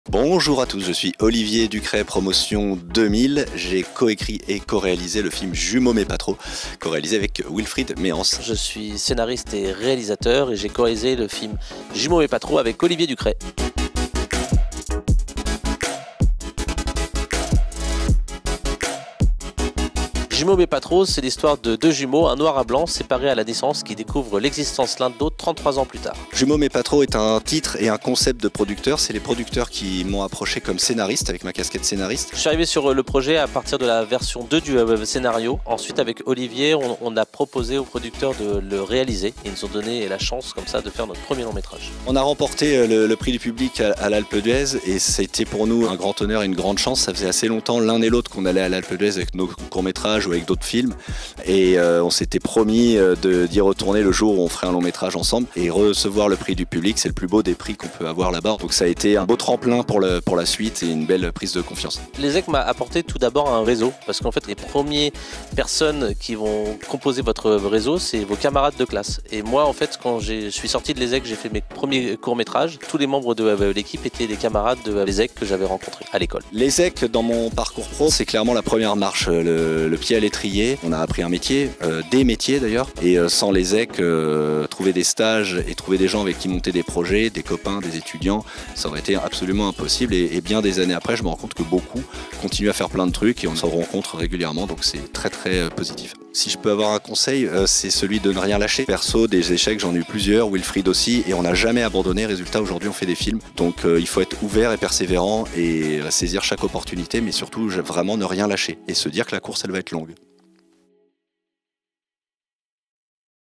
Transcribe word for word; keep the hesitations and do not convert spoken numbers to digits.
Bonjour à tous, je suis Olivier Ducret, promotion deux mille. J'ai coécrit et co-réalisé le film Jumeaux mais pas trop, co-réalisé avec Wilfried Méance. Je suis scénariste et réalisateur et j'ai co-réalisé le film Jumeaux mais pas trop avec Olivier Ducret. Jumeaux mais pas trop, c'est l'histoire de deux jumeaux, un noir à blanc, séparés à la naissance, qui découvrent l'existence l'un de l'autre trente-trois ans plus tard. Jumeaux mais pas trop est un titre et un concept de producteur. C'est les producteurs qui m'ont approché comme scénariste, avec ma casquette scénariste. Je suis arrivé sur le projet à partir de la version deux du scénario. Ensuite, avec Olivier, on, on a proposé aux producteurs de le réaliser. Ils nous ont donné la chance comme ça de faire notre premier long métrage. On a remporté le, le prix du public à, à l'Alpe d'Huez et c'était pour nous un grand honneur et une grande chance. Ça faisait assez longtemps l'un et l'autre qu'on allait à l'Alpe d'Huez avec nos courts-métrages avec d'autres films et euh, on s'était promis de, d'y retourner le jour où on ferait un long métrage ensemble et recevoir le prix du public, c'est le plus beau des prix qu'on peut avoir là-bas, donc ça a été un beau tremplin pour, le, pour la suite et une belle prise de confiance. L'ESSEC m'a apporté tout d'abord un réseau, parce qu'en fait les premières personnes qui vont composer votre réseau, c'est vos camarades de classe, et moi en fait quand je suis sorti de l'ESSEC, j'ai fait mes premiers courts-métrages, tous les membres de l'équipe étaient des camarades de l'ESSEC que j'avais rencontrés à l'école. L'ESSEC dans mon parcours pro, c'est clairement la première marche, le, le pied à l'étrier. On a appris un métier, euh, des métiers d'ailleurs, et euh, sans l'ESSEC, euh, trouver des stages et trouver des gens avec qui monter des projets, des copains, des étudiants, ça aurait été absolument impossible. Et, et bien des années après, je me rends compte que beaucoup continuent à faire plein de trucs et on se rencontre régulièrement, donc c'est très très euh, positif. Si je peux avoir un conseil, euh, c'est celui de ne rien lâcher. Perso, des échecs, j'en ai eu plusieurs, Wilfried aussi, et on n'a jamais abandonné. Résultat, aujourd'hui, on fait des films. Donc euh, il faut être ouvert et persévérant et euh, saisir chaque opportunité, mais surtout vraiment ne rien lâcher et se dire que la course, elle va être longue.